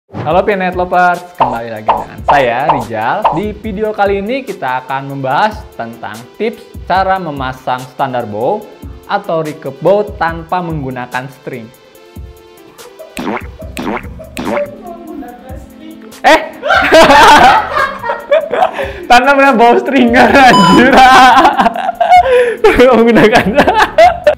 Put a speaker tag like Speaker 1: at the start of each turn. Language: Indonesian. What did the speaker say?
Speaker 1: Halo Pianet Lovers, kembali lagi dengan saya Rizal. Di video kali ini kita akan membahas tentang tips cara memasang standar bow atau recurve bow tanpa menggunakan string. Tanpa menggunakan bow string, anjir. Menggunakan